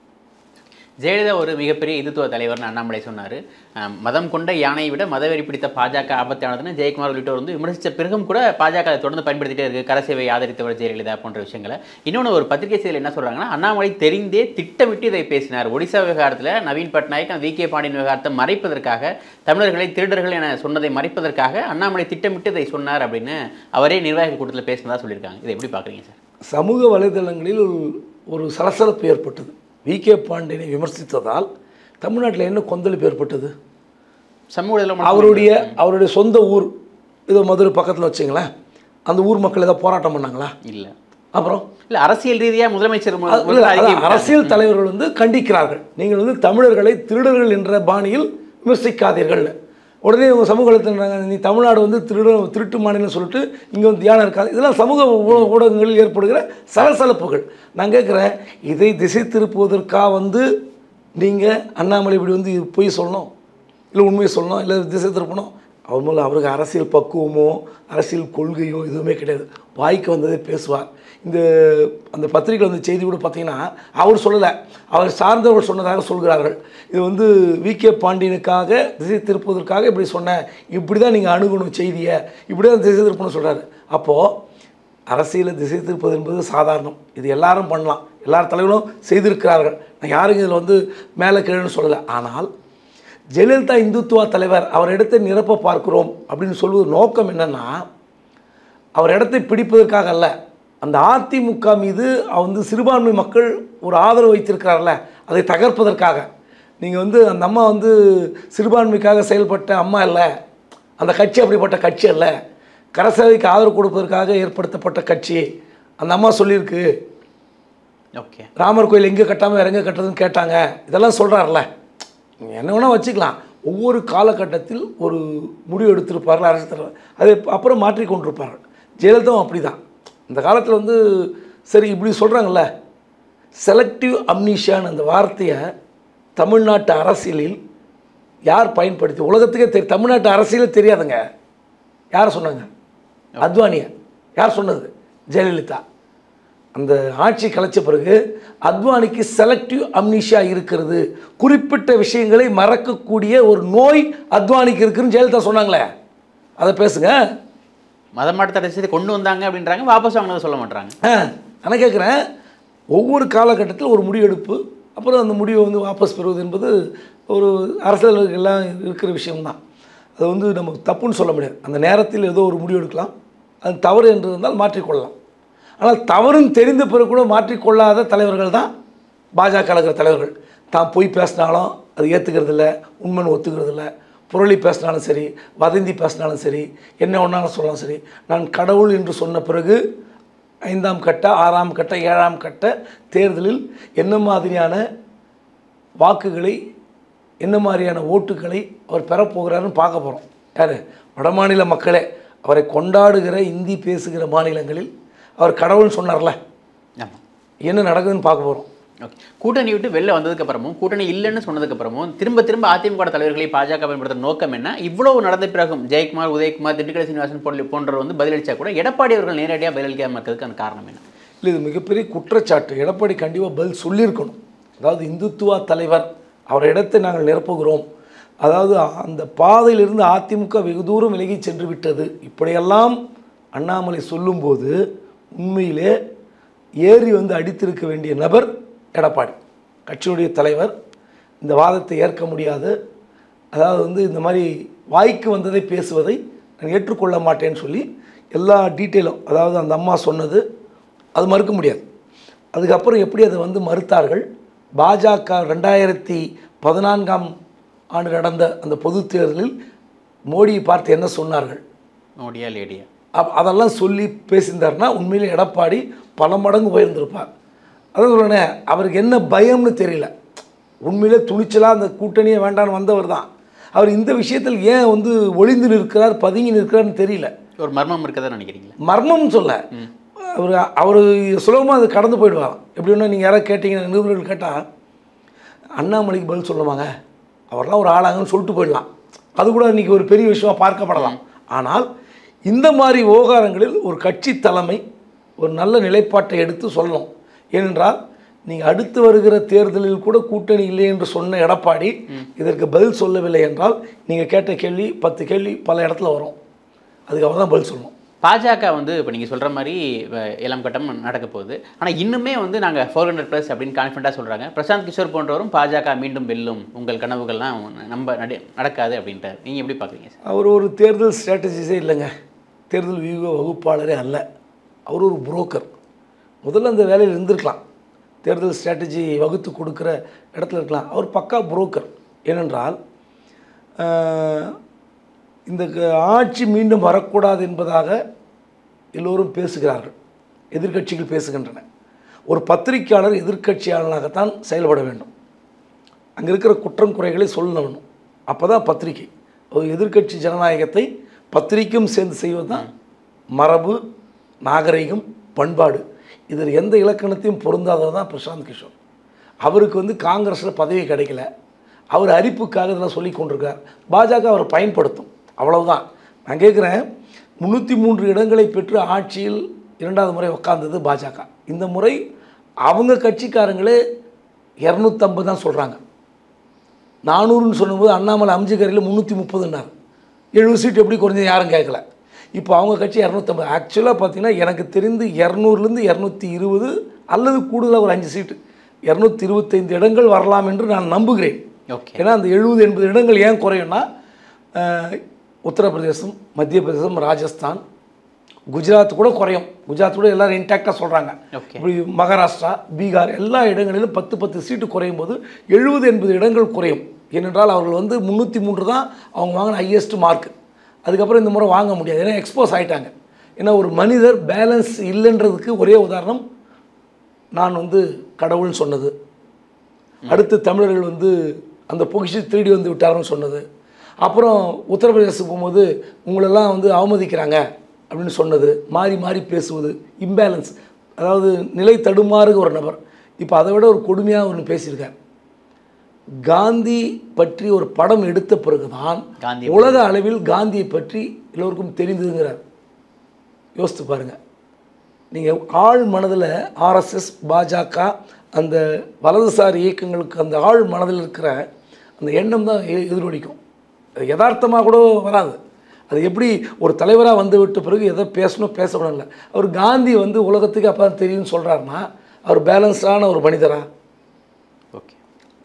ஜெயலலிதா ஒரு மிகப்பெரிய இந்துத்துவ தலைவர்னு அண்ணாமலை சொன்னார். மதம் கொண்ட யானையை விட மதவெறி பிடித்த பாஜக ஆபத்தானதுன்னு ஜெயக்குமார் உள்ளிட்டோர் வந்து விமர்சித்த பிறகும் கூட பாஜக அதை தொடர்ந்து பயன்படுத்திட்டே இருக்குது. கரசேவை ஆதரித்தவர் ஜெயலலிதா போன்ற விஷயங்களை. இன்னொன்று ஒரு பத்திரிகை செய்தியில் என்ன சொல்கிறாங்கன்னா, அண்ணாமலை தெரிந்தே திட்டமிட்டு இதை பேசினார். ஒடிசா விவகாரத்தில் நவீன் பட்நாயக் வி கே பாண்டியன் விவகாரத்தை மறைப்பதற்காக, தமிழர்களை திருடர்கள் என சொன்னதை மறைப்பதற்காக அண்ணாமலை திட்டமிட்டு இதை சொன்னார் அப்படின்னு அவரே நிர்வாகிகள் கூட்டத்தில் பேசினதாக சொல்லியிருக்காங்க. இதை எப்படி பார்க்குறீங்க சார்? சமூக வலைதளங்களில் ஒரு சலசலப்பு ஏற்பட்டது. வி கே பாண்டியனை விமர்சித்ததால் தமிழ்நாட்டில் என்ன கொந்தளிப்பு ஏற்பட்டது? சமூக அவருடைய அவருடைய சொந்த ஊர் ஏதோ மதுரை பக்கத்தில் வச்சிங்களேன், அந்த ஊர் மக்கள் ஏதோ போராட்டம் பண்ணாங்களா? இல்லை. அப்புறம் இல்லை, அரசியல் ரீதியாக முதலமைச்சர் அரசியல் தலைவர்கள் வந்து கண்டிக்கிறார்கள், நீங்கள் வந்து தமிழர்களை திருடர்கள் என்ற பாணியில் விமர்சிக்காதீர்கள். உடனே இவங்க சமூக வலைத்தளம், நீ தமிழ்நாடு வந்து திருட திருட்டு மாநிலம் சொல்லிட்டு இங்கே வந்து தியானம் இருக்காது. இதெல்லாம் சமூக ஊடகங்களில் ஏற்படுகிற சலசலப்புகள். நான் கேட்குறேன், இதை திசை திருப்புவதற்காக வந்து நீங்கள் அண்ணாமலை இப்படி வந்து பொய் சொல்லணும், இல்லை உண்மையை சொல்லணும், இல்லை திசை திருப்பணும்? அவர் மேலே அவருக்கு அரசியல் பக்குவமோ அரசியல் கொள்கையோ எதுவுமே கிடையாது. வாய்க்கு வந்ததே பேசுவார். இந்த அந்த பத்திரிகை வந்து செய்தி கூட பார்த்தீங்கன்னா அவர் சொல்லலை, அவர் சார்ந்தவர் சொன்னதாக சொல்கிறார்கள். இது வந்து வி கே பாண்டியனுக்காக திசை திருப்புவதற்காக இப்படி சொன்னேன், இப்படி தான் நீங்கள் அணுகணும் செய்தியை, இப்படி தான் திசை திருப்பணும்னு சொல்கிறாரு. அப்போது அரசியலை திசை திருப்பது என்பது சாதாரணம், இது எல்லாரும் பண்ணலாம், எல்லார் தலைவரும் செய்திருக்கிறார்கள். நான் யாரும் இதில் வந்து மேலே கீழேன்னு சொல்லலை. ஆனால் ஜெயலலிதா இந்துத்துவா தலைவர், அவர் இடத்தை நிரப்ப பார்க்கிறோம் அப்படின்னு சொல்வது நோக்கம் என்னென்னா, அவர் இடத்தை பிடிப்பதற்காக அல்ல, அந்த அதிமுக மீது வந்து சிறுபான்மை மக்கள் ஒரு ஆதரவு வைத்திருக்கிறார்ல, அதை தகர்ப்பதற்காக. நீங்கள் வந்து அந்த அம்மா வந்து சிறுபான்மைக்காக செயல்பட்ட அம்மா இல்லை, அந்த கட்சி அப்படிப்பட்ட கட்சி அல்ல, கரசேவைக்கு ஆதரவு கொடுப்பதற்காக ஏற்படுத்தப்பட்ட கட்சி. அந்த அம்மா சொல்லியிருக்கு, ஓகே, ராமர் கோயில் எங்கே கட்டாமல் வேறு எங்கே கட்டுறதுன்னு கேட்டாங்க, இதெல்லாம் சொல்கிறார்ல. என்ன வேணால் வச்சுக்கலாம். ஒவ்வொரு காலகட்டத்தில் ஒரு முடிவு எடுத்திருப்பார்கள் அரசு தலைவர், அதை அப்புறம் மாற்றி கொண்டிருப்பார்கள். ஜெயலலிதாவும் அப்படி தான். இந்த காலத்தில் வந்து சரி இப்படி சொல்கிறாங்கல்ல, செலக்டிவ் அம்னீஷியான்னு அந்த வார்த்தையை தமிழ்நாட்டு அரசியலில் யார் பயன்படுத்தி, உலகத்துக்கே தெரி தமிழ்நாட்டு அரசியலே தெரியாதுங்க. யார் சொன்னாங்க? அத்வானியா. யார் சொன்னது? ஜெயலலிதா. அந்த ஆட்சி கலைச்ச பிறகு அத்வானிக்கு செலக்டிவ் அம்னீஷியா இருக்கிறது, குறிப்பிட்ட விஷயங்களை மறக்கக்கூடிய ஒரு நோய் அத்வானிக்கு இருக்குதுன்னு ஜெயலலிதா சொன்னாங்களே, அதை பேசுங்க. மதமாட்ட தடை கொண்டு வந்தாங்க அப்படின்றாங்க, வாபஸ் வாங்கினதை சொல்ல மாட்டாங்க. நான் கேட்குறேன், ஒவ்வொரு காலகட்டத்தில் ஒரு முடிவெடுப்பு அப்புறம் அந்த முடிவை வந்து வாபஸ் பெறுவது என்பது ஒரு அரசியலுக்கெல்லாம் இருக்கிற விஷயம்தான். அது வந்து நம்ம தப்புன்னு சொல்ல முடியாது. அந்த நேரத்தில் ஏதோ ஒரு முடிவு எடுக்கலாம், அது தவறு என்று இருந்தால் மாற்றிக்கொள்ளலாம். ஆனால் தவறுன்னு தெரிந்த பிறகு கூட மாற்றிக்கொள்ளாத தலைவர்கள் தான் பாஜக இருக்கிற தலைவர்கள். தான் பொய் பேசினாலும் அது ஏற்றுக்கிறதில்ல, உண்மைன்னு ஒத்துக்கிறதில்ல, புரளி பேசினாலும் சரி, வதந்தி பேசினாலும் சரி, என்ன ஒன்றாலும் சொல்லலாம் சரி, நான் கடவுள் என்று சொன்ன பிறகு ஐந்தாம் கட்ட ஆறாம் கட்ட ஏழாம் கட்ட தேர்தலில் என்ன மாதிரியான வாக்குகளை என்ன மாதிரியான ஓட்டுகளை அவர் பெறப்போகிறாருன்னு பார்க்க போகிறோம். யார்? வடமாநில மக்களே. அவரை கொண்டாடுகிற இந்தி பேசுகிற மாநிலங்களில் அவர் கடவுள்னு சொன்னார்ல, என்ன நடக்குதுன்னு பார்க்க போகிறோம். ஓகே, கூட்டணி விட்டு வெளில வந்ததுக்கப்புறமும் கூட்டணி இல்லைன்னு சொன்னதுக்கப்புறமும் திரும்ப திரும்ப அதிமுக தலைவர்களை பாஜக பயன்படுத்துற நோக்கம் என்ன? இவ்வளவு நடந்த பிறகும் ஜெயக்குமார், உதயகுமார், திண்டுக்கல் சீனிவாசன் போன்ற போன்றவர் வந்து பதிலளித்தா கூட எடப்பாடி அவர்கள் நேரடியாக பதிலளிக்காமல் இருக்கிறதுக்கான காரணம் என்ன? இல்லை, இது மிகப்பெரிய குற்றச்சாட்டு. எடப்பாடி கண்டிப்பாக பதில் சொல்லியிருக்கணும். அதாவது இந்துத்துவா தலைவர், அவர் இடத்தை நாங்கள் நிரப்புகிறோம், அதாவது அந்த பாதையிலிருந்து அதிமுக வெகு தூரம் விலகி சென்று விட்டது, இப்படியெல்லாம் அண்ணாமலை சொல்லும்போது உண்மையிலே ஏறி வந்து அடித்திருக்க வேண்டிய நபர் எடப்பாடி. கட்சியுடைய தலைவர் இந்த வாதத்தை ஏற்க முடியாது. அதாவது வந்து இந்த மாதிரி வாய்க்கு வந்ததை பேசுவதை நான் ஏற்றுக்கொள்ள மாட்டேன்னு சொல்லி எல்லா டீட்டெயிலும், அதாவது அந்த அம்மா சொன்னது அது மறுக்க முடியாது. அதுக்கப்புறம் எப்படி அதை வந்து மறுத்தார்கள்? பாஜக ரெண்டாயிரத்தி பதினான்காம் ஆண்டு நடந்த அந்த பொது தேர்தலில் மோடியை பார்த்து என்ன சொன்னார்கள்? மோடியா லேடியா? அப் அதெல்லாம் சொல்லி பேசியிருந்தார்னா உண்மையிலே எடப்பாடி பல மடங்கு உயர்ந்திருப்பார். அதான் சொல்கிறேன், அவருக்கு என்ன பயம்னு தெரியல. உண்மையிலே துணிச்சலாக அந்த கூட்டணியே வேண்டான்னு வந்தவர் தான். அவர் இந்த விஷயத்தில் ஏன் வந்து ஒளிந்து நிற்கிறார், பதுங்கி நிற்கிறார்னு தெரியல. ஒரு மர்மம் இருக்கதான் நினைக்கிறீங்களா? மர்மம் சொல்ல, அவர் அவர் சுலபமாக அது கடந்து போயிடுவார். எப்படின்னா நீங்கள் யாராவது கேட்டிங்கன்னா, நிருபர்கள் கேட்டால் அண்ணாமலைக்கு பதில் சொல்லுவாங்க, அவர்லாம் ஒரு ஆளாங்கன்னு சொல்லிட்டு போயிடலாம். அது கூட இன்றைக்கி ஒரு பெரிய விஷயமாக பார்க்கப்படலாம். ஆனால் இந்த மாதிரி விவகாரங்களில் ஒரு கட்சி தலைமை ஒரு நல்ல நிலைப்பாட்டை எடுத்து சொல்லணும். ஏனென்றால் நீங்கள் அடுத்து வருகிற தேர்தலில் கூட கூட்டணி இல்லை என்று சொன்ன எடப்பாடி இதற்கு பதில் சொல்லவில்லை என்றால் நீங்கள் கேட்ட கேள்வி பத்து கேள்வி பல இடத்துல வரும். அதுக்கு அவர் தான் பதில் சொல்லணும். பாஜக வந்து இப்போ நீங்கள் சொல்கிற மாதிரி ஏழாம் கட்டம் நடக்க போகுது. ஆனால் இன்னுமே வந்து நாங்கள் ஃபோர் ஹண்ட்ரட் ப்ளஸ் அப்படின்னு கான்ஃபிடண்ட்டாக சொல்கிறாங்க. பிரசாந்த் கிஷோர் போன்றவரும் பாஜக மீண்டும் வெல்லும், உங்கள் கனவுகள்லாம் நம்ம நட நடக்காது அப்படின்ட்டார். நீங்கள் எப்படி பார்க்குறீங்க சார்? அவர் ஒரு தேர்தல் ஸ்ட்ராட்டஜிஸே இல்லைங்க, தேர்தல் வியூக வகுப்பாளரே அல்ல, அவர் ஒரு புரோக்கர். முதல்ல அந்த வேலையில் இருந்திருக்கலாம், தேர்தல் ஸ்ட்ராட்டஜி வகுத்து கொடுக்குற இடத்துல இருக்கலாம். அவர் பக்கா புரோக்கர். ஏனென்றால் இந்த ஆட்சி மீண்டும் வரக்கூடாது என்பதாக எல்லோரும் பேசுகிறார்கள், எதிர்க்கட்சிகள் பேசுகின்றன. ஒரு பத்திரிகையாளர் எதிர்க்கட்சியாளனாகத்தான் செயல்பட வேண்டும், அங்கே இருக்கிற குற்றம் குறைகளை சொல்லணும். அப்போ தான் பத்திரிகை ஒரு எதிர்க்கட்சி ஜனநாயகத்தை பத்திரிக்கையும் சேர்ந்து செய்வது தான் மரபு, நாகரிகம், பண்பாடு. இதில் எந்த இலக்கணத்தையும் பொருந்தாதது தான் பிரசாந்த் கிஷோர். அவருக்கு வந்து காங்கிரஸில் பதவி கிடைக்கல, அவர் அரிப்புக்காக இதெல்லாம் சொல்லி கொண்டிருக்கார். பாஜக அவரை பயன்படுத்தும், அவ்வளவுதான். நான் கேட்குறேன், முந்நூற்றி மூன்று இடங்களை பெற்று ஆட்சியில் இரண்டாவது முறை உட்கார்ந்தது பாஜக. இந்த முறை அவங்க கட்சிக்காரங்களே இரநூத்தம்பது தான் சொல்கிறாங்க. நானூறுன்னு சொல்லும்போது அண்ணாமலை அம்ஜிகரையில் முந்நூற்றி முப்பதுன்னார். எழுபது சீட் எப்படி குறைஞ்சது யாரும் கேட்கல. இப்போ அவங்க கட்சி இரநூத்தம்பது. ஆக்சுவலாக பார்த்தீங்கன்னா எனக்கு தெரிந்து இரநூறுலேருந்து இரநூத்தி இருபது அல்லது கூடுதலாக ஒரு அஞ்சு சீட்டு இரநூத்தி இருபத்தைந்து இடங்கள் வரலாம் என்று நான் நம்புகிறேன். ஓகே, ஏன்னா அந்த எழுபது எண்பது இடங்கள் ஏன் குறையும்னா உத்தரப்பிரதேசம், மத்திய பிரதேசம், ராஜஸ்தான், குஜராத் கூட குறையும். குஜராத் கூட எல்லோரும் இன்டாக்டாக சொல்கிறாங்க. இப்படி மகாராஷ்டிரா, பீகார் எல்லா இடங்களிலும் பத்து பத்து சீட்டு குறையும் போது எழுபது எண்பது இடங்கள் குறையும். ஏனென்றால் அவர்கள் வந்து முந்நூற்றி மூன்று தான் அவங்க வாங்கின ஹையஸ்ட் மார்க். அதுக்கப்புறம் இந்த முறை வாங்க முடியாது, ஏன்னா எக்ஸ்போஸ் ஆகிட்டாங்க. ஏன்னா ஒரு மனிதர் பேலன்ஸ் இல்லைன்றதுக்கு ஒரே உதாரணம் நான் வந்து கடவுள்னு சொன்னது, அடுத்து தமிழர்கள் வந்து அந்த பொகிஷை திருடி வந்து விட்டாருன்னு சொன்னது, அப்புறம் உத்தரப்பிரதேசத்துக்கு போகும்போது உங்களெல்லாம் வந்து அவமதிக்கிறாங்க அப்படின்னு சொன்னது, மாறி மாறி பேசுவது, இம்பேலன்ஸ், அதாவது நிலை தடுமாறுக ஒரு நபர். இப்போ அதை விட ஒரு கொடுமையாக ஒன்று பேசியிருக்கார். காந்தி பற்றி ஒரு படம் எடுத்த பிறகுதான் உலக அளவில் காந்தியை பற்றி எல்லோருக்கும் தெரிந்ததுங்கிறார். யோசித்து பாருங்கள். நீங்கள் ஆழ் மனதில் ஆர்எஸ்எஸ், பாஜக, அந்த வலதுசாரி இயக்கங்களுக்கு அந்த ஆழ் மனதில் இருக்கிற அந்த எண்ணம் தான் எதிரொலிக்கும். அது யதார்த்தமாக கூட வராது. அது எப்படி ஒரு தலைவராக வந்து விட்ட பிறகு எதை பேசணும் பேசக்கூடாது இல்லை. அவர் காந்தி வந்து உலகத்துக்கு அப்போ தான் தெரியும்னு சொல்கிறாருன்னா அவர் பேலன்ஸான ஒரு மனிதரா? ஓகே,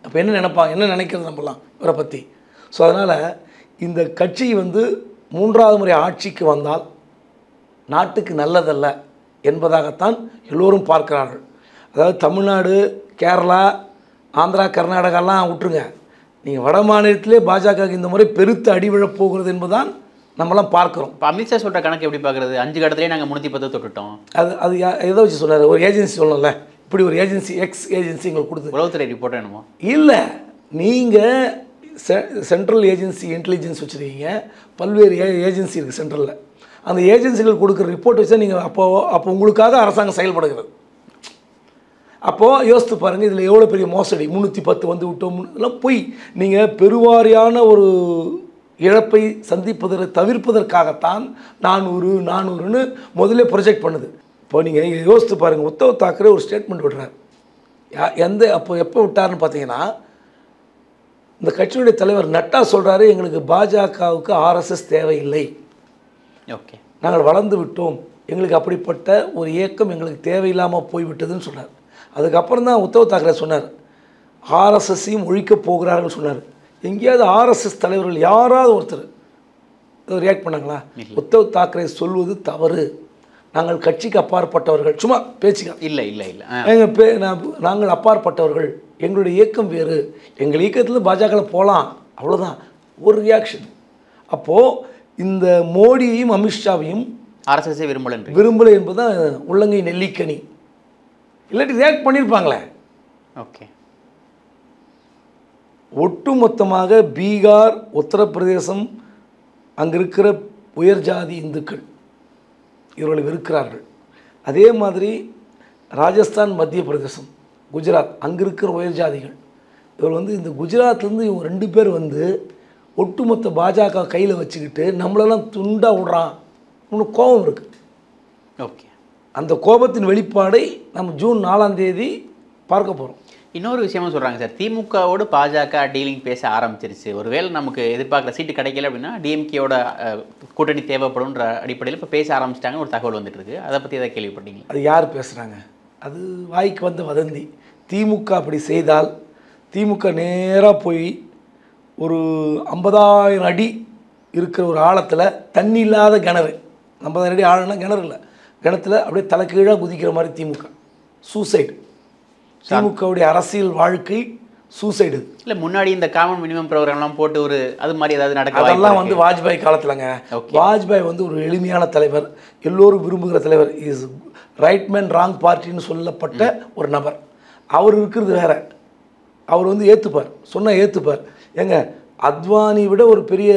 அப்போ என்ன நினைப்பாங்க, என்ன நினைக்கிறது நம்மலாம் இவரை பற்றி. ஸோ அதனால் இந்த கட்சி வந்து மூன்றாவது முறை ஆட்சிக்கு வந்தால் நாட்டுக்கு நல்லதல்ல என்பதாகத்தான் எல்லோரும் பார்க்கிறார்கள். அதாவது தமிழ்நாடு, கேரளா, ஆந்திரா, கர்நாடகாலாம் விட்டுருங்க, நீங்கள் வட மாநிலத்திலே பாஜக இந்த முறை பெருத்து அடிவிழப் போகிறது என்பதுதான் நம்மளாம் பார்க்குறோம். இப்போ அமித்ஷா சொல்கிற கணக்கு எப்படி பார்க்குறது? அஞ்சு கடத்துலேயே நாங்கள் முன்னூற்றி பத்து தொட்டுட்டோம். அது அது எதை வச்சு சொன்னார்? ஒரு ஏஜென்சி சொல்லணும்ல, இப்படி ஒரு ஏஜென்சி எக்ஸ் ஏஜென்சி எங்களுக்கு கொடுத்து உளவுத்துறை ரிப்போர்ட் என்னமோ இல்லை. நீங்கள் செ சென்ட்ரல் ஏஜென்சி இன்டெலிஜென்ஸ் வச்சுருக்கீங்க, பல்வேறு ஏ ஏஜென்சி இருக்குது சென்ட்ரலில். அந்த ஏஜென்சிகள் கொடுக்குற ரிப்போர்ட் வச்சா நீங்கள் அப்போது அப்போ உங்களுக்காக அரசாங்கம் செயல்படுகிறது. அப்போது யோசித்து பாருங்கள், இதில் எவ்வளோ பெரிய மோசடி. முந்நூற்றி பத்து வந்து விட்டோம் இதெல்லாம் போய் நீங்கள் பெருவாரியான ஒரு இழப்பை சந்திப்பதை தவிர்ப்பதற்காகத்தான் நானூறு நானூறுன்னு முதல்ல ப்ரொஜெக்ட் பண்ணுது. இப்போ நீங்கள் யோசித்து பாருங்கள், உத்தவ் தாக்கரே ஒரு ஸ்டேட்மெண்ட் விடுறார். எந்த அப்போ எப்போ விட்டார்னு பார்த்தீங்கன்னா, இந்த கட்சியுடைய தலைவர் நட்டா சொல்கிறாரு, எங்களுக்கு பாஜகவுக்கு ஆர்எஸ்எஸ் தேவையில்லை, ஓகே, நாங்கள் வளர்ந்து விட்டோம், எங்களுக்கு அப்படிப்பட்ட ஒரு இயக்கம் எங்களுக்கு தேவையில்லாமல் போய்விட்டதுன்னு சொன்னார். அதுக்கப்புறம் தான் உத்தவ் தாக்கரே சொன்னார், ஆர்எஸ்எஸ்ஸையும் ஒழிக்கப் போகிறார்கள் சொன்னார். எங்கேயாவது ஆர்எஸ்எஸ் தலைவர்கள் யாராவது ஒருத்தர் ரியாக்ட் பண்ணாங்களா? உத்தவ் தாக்கரே சொல்வது தவறு, நாங்கள் கட்சிக்கு அப்பாற்பட்டவர்கள், சும்மா பேச்சுக்க இல்லை இல்லை இல்லை எங்கள் பே நாங்கள் அப்பாற்பட்டவர்கள், எங்களுடைய இயக்கம் வேறு, எங்கள் இயக்கத்தில் பாஜகவில் போகலாம், அவ்வளோதான் ஒரு ரியாக்ஷன். அப்போது இந்த மோடியையும் அமித்ஷாவையும் ஆர்எஸ்எஸ்ஸே விரும்பலை விரும்பலை என்பது தான் உள்ளங்கை நெல்லிக்கனி. இல்லாட்டி ரியாக்ட் பண்ணியிருப்பாங்களே. ஓகே, ஒட்டுமொத்தமாக பீகார், உத்தரப்பிரதேசம், அங்கே இருக்கிற உயர் ஜாதி இந்துக்கள் இவர்களை வெறுக்கிறார்கள். அதே மாதிரி ராஜஸ்தான், மத்திய பிரதேசம், குஜராத், அங்கே இருக்கிற உயர் ஜாதிகள் இவர் வந்து இந்த குஜராத்லேருந்து இவங்க ரெண்டு பேர் வந்து ஒட்டுமொத்த பாஜக கையில் வச்சுக்கிட்டு நம்மளெல்லாம் துண்டாக விடுறான், இன்னும் கோபம் இருக்குது. ஓகே, அந்த கோபத்தின் வெளிப்பாடை நம்ம ஜூன் நாலாம் தேதி பார்க்க போகிறோம். இன்னொரு விஷயமும் சொல்கிறாங்க சார், திமுகவோடு பாஜக டீலிங் பேச ஆரம்பிச்சிருச்சு, ஒருவேளை நமக்கு எதிர்பார்க்குற சீட்டு கிடைக்கல அப்படின்னா டிஎம்கேயோட கூட்டணி தேவைப்படும்ன்ற அடிப்படையில் இப்போ பேச ஆரம்பிச்சிட்டாங்க ஒரு தகவல் வந்துட்டு இருக்கு. அதை பற்றி எதாவது கேள்விப்பட்டீங்க? அது யார் பேசுகிறாங்க? அது வாய்க்கு வந்த வதந்தி. திமுக அப்படி செய்தால் திமுக நேராக போய் ஒரு ஐம்பதாயிரம் அடி இருக்கிற ஒரு ஆழத்தில் தண்ணி இல்லாத கிணறு, ஐம்பதாயிரம் அடி ஆழம்னா கிணறு இல்லை, கிணத்துல அப்படியே தலைக்கீழாக குதிக்கிற மாதிரி திமுக சூசைடு. திமுகவுடைய அரசியல் வாழ்க்கை சூசைடு. இல்லை முன்னாடி இந்த காமன் மினிமம் ப்ரோக்ராம்லாம் போட்டு ஒரு அது மாதிரி ஏதாவது நடக்கும்? அதெல்லாம் வந்து வாஜ்பாய் காலத்துலங்க. வாஜ்பாய் வந்து ஒரு எளிமையான தலைவர், எல்லோரும் விரும்புகிற தலைவர், இஸ் ரைட் மேன் ராங் பார்ட்டின்னு சொல்லப்பட்ட ஒரு நபர். அவர் இருக்கிறது வேற, அவர் வந்து ஏற்றுப்பார், சொன்னால் ஏற்றுப்பார். ஏங்க அத்வானி விட ஒரு பெரிய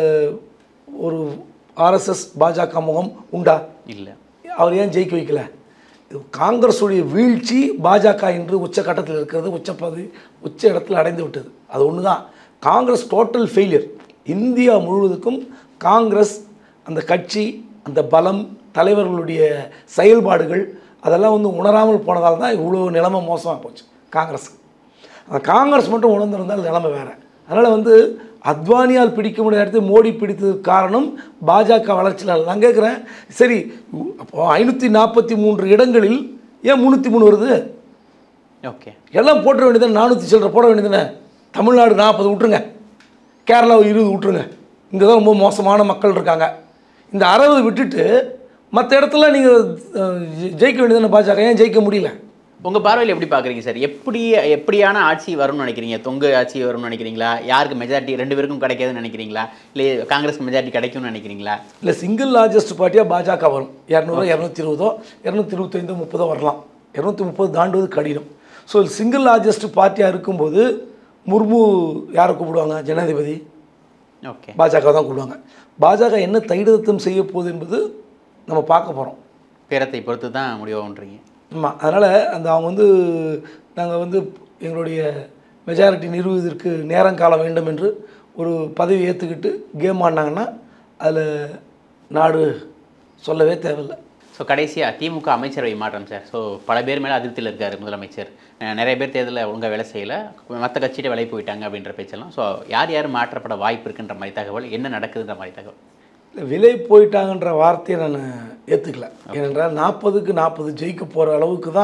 ஒரு ஆர்எஸ்எஸ் பாஜக முகம் உண்டா? இல்லை. அவர் ஏன் ஜெயிக்க வைக்கல? காங்கிரஸுடைய வீழ்ச்சி பாஜக இன்று உச்சக்கட்டத்தில் இருக்கிறது, உச்ச பதவி உச்ச இடத்தில் அடைந்து விட்டது. அது ஒன்று தான். Congress total failure. இந்தியா முழுவதுக்கும் காங்கிரஸ் அந்த கட்சி, அந்த பலம், தலைவர்களுடைய செயல்பாடுகள் அதெல்லாம் வந்து உணராமல் போனதால் தான் இவ்வளோ நிலைமை மோசமாக போச்சு காங்கிரஸுக்கு. அந்த காங்கிரஸ் மட்டும் உணர்ந்திருந்தால் நிலைமை வேறு. அதனால் வந்து அத்வானியால் பிடிக்க முடியாத இடத்துல மோடி பிடித்ததுக்கு காரணம் பாஜக வளர்ச்சியில். நான் கேட்குறேன், சரி அப்போது ஐநூற்றி நாற்பத்தி மூன்று இடங்களில் ஏன் முந்நூற்றி மூணு வருது? ஓகே, எல்லாம் போட்டுற வேண்டியதானே, நானூற்றி சில்லரை போட வேண்டியதானே. தமிழ்நாடு நாற்பது விட்டுருங்க, கேரளா இருபது விட்டுருங்க, இங்கே தான் ரொம்ப மோசமான மக்கள் இருக்காங்க. இந்த அறுபது விட்டுட்டு மற்ற இடத்துல நீங்கள் ஜெயிக்க வேண்டியதானே பாஜக. ஏன் ஜெயிக்க முடியல? உங்கள் பார்வையில் எப்படி பார்க்குறீங்க சார்? எப்படி எப்படியான ஆட்சி வரும்னு நினைக்கிறீங்க? தொங்கு ஆட்சி வரும்னு நினைக்கிறீங்களா? யாருக்கு மெஜாரிட்டி ரெண்டு பேருக்கும் கிடைக்காதுன்னு நினைக்கிறீங்களா? இல்லை காங்கிரஸ்க்கு மெஜாரிட்டி கிடைக்கும்னு நினைக்கிறீங்களா? இல்லை சிங்கிள் லார்ஜஸ்ட் பார்ட்டியாக பாஜக வரும். இரநூறு இரநூத்தி இருபதோ இரநூத்தி இருபத்தைந்தோ முப்பதோ வரலாம். இரநூத்தி முப்பது தாண்டுவது கடினம். ஸோ சிங்கிள் லார்ஜஸ்ட் பார்ட்டியாக இருக்கும்போது முர்மு யாரை கூப்பிடுவாங்க? ஜனாதிபதி. ஓகே, பாஜக தான் கூப்பிடுவாங்க. பாஜக என்ன தைடத்தம் செய்ய போகுது என்பது நம்ம பார்க்க போகிறோம். பேரத்தை பொறுத்து தான் முடிவாகுன்றீங்க. ஆமாம். அதனால் அந்த அவங்க வந்து நாங்கள் வந்து எங்களுடைய மெஜாரிட்டி நிறுவுவதற்கு நேரங்காலம் வேண்டும் என்று ஒரு பதவி ஏற்றுக்கிட்டு கேம் ஆடினாங்கன்னா அதில் நாடு சொல்லவே தேவையில்லை. ஸோ கடைசியாக திமுக அமைச்சரவை மாற்றம் சார். ஸோ பல பேர் மேலே அதிருப்தியில் இருக்கார் முதலமைச்சர். நிறைய பேர் தேர்தலில் ஒழுங்காக வேலை செய்யலை, மற்ற கட்சியிட்ட வேலை போயிட்டாங்க அப்படின்ற பேச்செல்லாம். ஸோ யார் யார் மாற்றப்பட வாய்ப்பு இருக்குன்ற மாதிரி தகவல், என்ன நடக்குதுன்ற மாதிரி தகவல்? இல்லை விலை போயிட்டாங்கன்ற வார்த்தையை நான் ஏற்றுக்கல. ஏனென்றால் நாற்பதுக்கு நாற்பது ஜெயிக்க போகிற அளவுக்கு தான்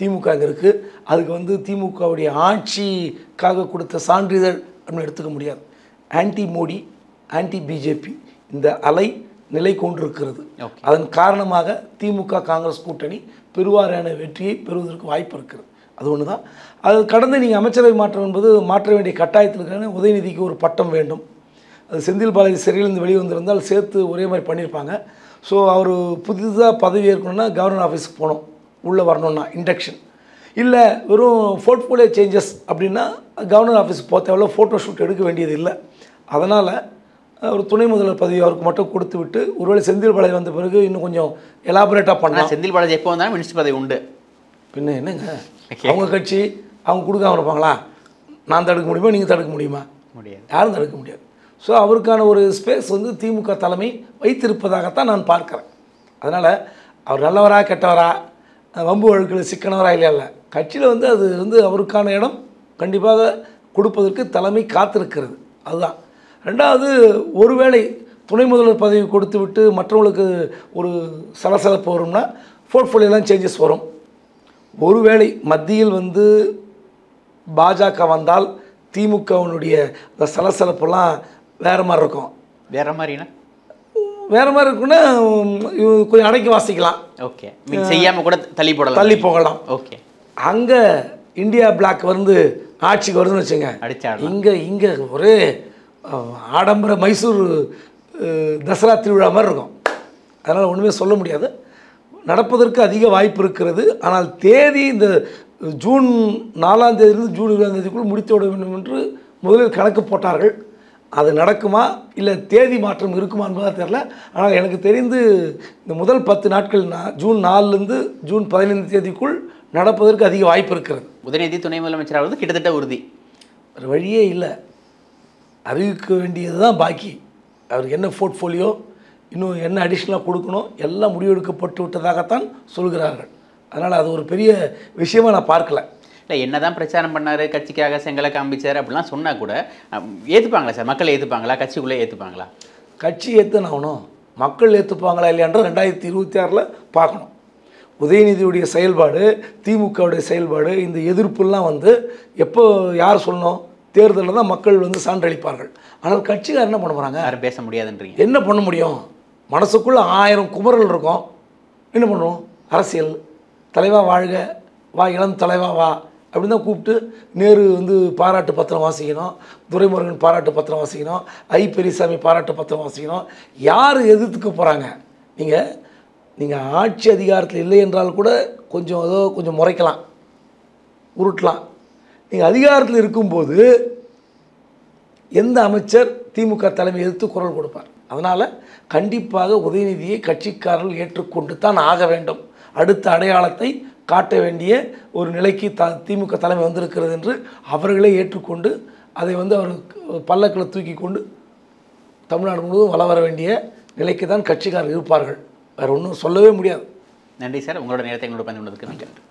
திமுக அங்கே இருக்குது. அதுக்கு வந்து திமுகவுடைய ஆட்சிக்காக கொடுத்த சான்றிதழ் அப்படின்னு எடுத்துக்க முடியாது. ஆன்டி மோடி, ஆன்டி பிஜேபி இந்த அலை நிலை கொண்டிருக்கிறது. அதன் காரணமாக திமுக காங்கிரஸ் கூட்டணி பெருவாரியான வெற்றியை பெறுவதற்கு வாய்ப்பு இருக்கிறது. அது ஒன்று தான். அது கடந்து நீங்கள் அமைச்சரவை மாற்றம் என்பது மாற்ற வேண்டிய கட்டாயத்தில் இருக்கிற உதயநிதிக்கு ஒரு பட்டம் வேண்டும். அது செந்தில் பாலாஜி சிறையிலிருந்து வெளியே வந்திருந்தால் சேர்த்து ஒரே மாதிரி பண்ணியிருப்பாங்க. ஸோ அவர் புதுசாக பதவி ஏற்கணும்னா கவர்னர் ஆஃபீஸுக்கு போகணும், உள்ளே வரணுன்னா இண்டக்ஷன் இல்லை. வெறும் போர்ட்ஃபோலியோ சேஞ்சஸ் அப்படின்னா கவர்னர் ஆஃபீஸுக்கு போக தேவையில்ல, ஃபோட்டோ ஷூட் எடுக்க வேண்டியது இல்லை. அதனால் ஒரு துணை முதல்வர் பதவி அவருக்கு மட்டும் கொடுத்து விட்டு ஒருவேளை செந்தில் பாலாஜி வந்த பிறகு இன்னும் கொஞ்சம் எலாபரேட்டாக பண்ணலாம். செந்தில் பாலாஜி எப்போ வந்தாலும் மினிஸ்டர் பதவி உண்டு. பின்ன என்னங்க, அவங்க கட்சி அவங்க கொடுக்காம இருப்பாங்களா? நான் தடுக்க முடியுமா, நீங்கள் தடுக்க முடியுமா? முடியாது, யாரும் தடுக்க முடியாது. ஸோ அவருக்கான ஒரு ஸ்பேஸ் வந்து திமுக தலைமை வைத்திருப்பதாகத்தான் நான் பார்க்குறேன். அதனால் அவர் நல்லவரா கெட்டவரா, வம்பு வழக்கில் சிக்கனவரா இல்லையா இல்லை, கட்சியில் வந்து அது வந்து அவருக்கான இடம் கண்டிப்பாக கொடுப்பதற்கு தலைமை காத்திருக்கிறது. அதுதான். ரெண்டாவது, ஒருவேளை துணை முதல்வர் பதவி கொடுத்து விட்டு மற்றவங்களுக்கு ஒரு சலசலப்பு வரும்னா போர்ட்ஃபோலியோலாம் சேஞ்சஸ் வரும். ஒருவேளை மத்தியில் வந்து பாஜக வந்தால் திமுகவினுடைய அந்த சலசலப்பெல்லாம் வேறு மாதிரி இருக்கும். வேறு மாதிரினா வேறு மாதிரி இருக்குன்னா கொஞ்சம் அடக்கி வாசிக்கலாம். ஓகே, செய்யாமல் கூட தள்ளி போடலாம், தள்ளி போகலாம். ஓகே, அங்கே இந்தியா பிளாக் வந்து ஆட்சிக்கு வருதுன்னு வச்சுங்க, அடிச்சா இங்கே இங்கே ஒரே ஆடம்பர மைசூர் தசரா திருவிழா மாதிரி இருக்கும். அதனால் ஒன்றுமே சொல்ல முடியாது. நடப்பதற்கு அதிக வாய்ப்பு இருக்கிறது. ஆனால் தேதி இந்த ஜூன் நாலாம் தேதியிலிருந்து ஜூன் இருபதாம் தேதிக்குள் முடித்து விட வேண்டும் என்று முதலில் கணக்கு போட்டார்கள். அது நடக்குமா இல்லை தேதி மாற்றம் இருக்குமா என்பதாக தெரில. ஆனால் எனக்கு தெரிந்து இந்த முதல் பத்து நாட்கள் நான் ஜூன் நாலுலேருந்து ஜூன் பதினைந்து தேதிக்குள் நடப்பதற்கு அதிக வாய்ப்பு இருக்கிறது. உதயநிதி துணை முதலமைச்சராவது கிட்டத்தட்ட உறுதி. ஒரு வழியே இல்லை, அறிவிக்க வேண்டியது தான் பாக்கி. அவருக்கு என்ன போர்ட்ஃபோலியோ, இன்னும் என்ன அடிஷ்னலாக கொடுக்கணும் எல்லாம் முடிவெடுக்கப்பட்டு விட்டதாகத்தான் சொல்கிறார்கள். அதனால் அது ஒரு பெரிய விஷயமாக நான் பார்க்கல. இல்லை, என்ன தான் பிரச்சாரம் பண்ணார், கட்சிக்காக செங்கலை காமிச்சார் அப்படிலாம் சொன்னால் கூட ஏற்றுப்பாங்களா சார்? மக்கள் ஏற்றுப்பாங்களா? கட்சிக்குள்ளே ஏற்றுப்பாங்களா? கட்சி ஏற்றுனாகணும், மக்கள் ஏற்றுப்பாங்களா இல்லையான்ற ரெண்டாயிரத்தி இருபத்தி ஆறில் பார்க்கணும். உதயநிதியுடைய செயல்பாடு, திமுகவுடைய செயல்பாடு, இந்த எதிர்ப்புலாம் வந்து எப்போ யார் சொல்லணும்? தேர்தலில் தான் மக்கள் வந்து சான்றளிப்பார்கள். ஆனால் கட்சிக்கார் என்ன பண்ண போகிறாங்க? யாரும் பேச முடியாதுன்றீங்க. என்ன பண்ண முடியும்? மனசுக்குள்ளே ஆயிரம் குமரல் இருக்கும். என்ன பண்ணுவோம்? அரசியல் தலைவா வாழ்க, வா இளம் தலைவா வா அப்படின்னு தான் கூப்பிட்டு நேரு வந்து பாராட்டு பத்திரம் வாசிக்கணும், துரைமுருகன் பாராட்டு பத்திரம் வாசிக்கணும், ஐ பெரியசாமி பாராட்டு பத்திரம் வாசிக்கணும். யார் எதிர்த்துக்க போகிறாங்க? நீங்கள் நீங்கள் ஆட்சி அதிகாரத்தில் இல்லை என்றால் கூட கொஞ்சம் ஏதோ கொஞ்சம் முறைக்கலாம், உருட்டலாம். நீங்கள் அதிகாரத்தில் இருக்கும்போது எந்த அமைச்சர் திமுக தலைமை எதிர்த்து குரல் கொடுப்பார்? அதனால் கண்டிப்பாக உதயநிதியை கட்சிக்காரர்கள் ஏற்றுக்கொண்டு தான் ஆக வேண்டும். அடுத்த அடையாளத்தை காட்ட வேண்டிய ஒரு நிலைக்கு த திமுக தலைமை வந்திருக்கிறது என்று அவர்களே ஏற்றுக்கொண்டு அதை வந்து அவர் பல்லக்கில் தூக்கி கொண்டு தமிழ்நாடு முழுவதும் வள வர வேண்டிய நிலைக்கு தான் கட்சிக்காரர்கள் இருப்பார்கள். வேறு ஒன்றும் சொல்லவே முடியாது. நன்றி சார், உங்களோட நேரத்தை எங்களோட பகிர்ந்து கொண்டதுக்கு நன்றி.